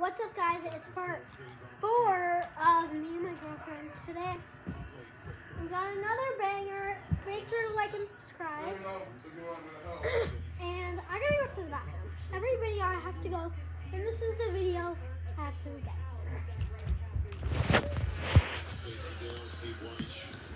What's up, guys? It's part 4 of me and my girlfriend. Today, we got another banger. Make sure to like and subscribe. And I gotta go to the bathroom. Every video I have to go, and this is the video I have to get.